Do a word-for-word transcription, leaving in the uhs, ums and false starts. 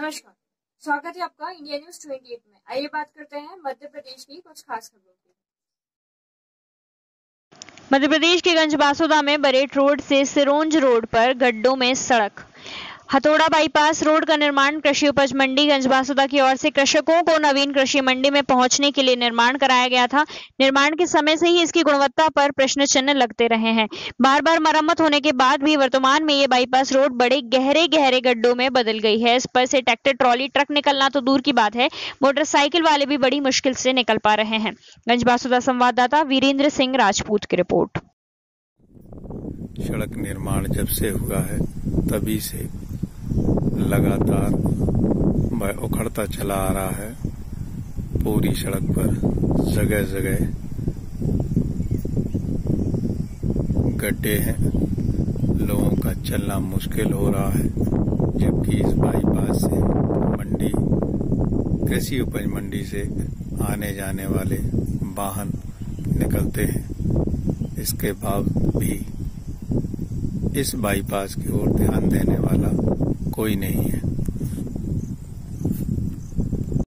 नमस्कार, स्वागत है आपका इंडिया न्यूज अट्ठाईस में। आइए बात करते हैं मध्य प्रदेश की कुछ खास खबरों की। मध्य प्रदेश के गंजबासौदा में बरेट रोड से सिरोंज रोड पर गड्ढों में सड़क। हथौड़ा बाईपास रोड का निर्माण कृषि उपज मंडी गंजबासौदा की ओर से कृषकों को नवीन कृषि मंडी में पहुंचने के लिए निर्माण कराया गया था। निर्माण के समय से ही इसकी गुणवत्ता पर प्रश्न चिन्ह लगते रहे हैं। बार बार मरम्मत होने के बाद भी वर्तमान में ये बाईपास रोड बड़े गहरे गहरे गड्ढों में बदल गई है। इस पर से ट्रैक्टर, ट्रॉली, ट्रक निकलना तो दूर की बात है, मोटरसाइकिल वाले भी बड़ी मुश्किल से निकल पा रहे हैं। गंजबासौदा संवाददाता वीरेंद्र सिंह राजपूत की रिपोर्ट। सड़क निर्माण जब से हुआ है तभी से लगातार उखड़ता चला आ रहा है। पूरी सड़क पर जगह जगह गड्ढे हैं, लोगों का चलना मुश्किल हो रहा है। जबकि इस बाईपास से मंडी, कृषि उपज मंडी से आने जाने वाले वाहन निकलते हैं। इसके बावजूद भी इस बाईपास की ओर ध्यान देने वाला कोई नहीं है।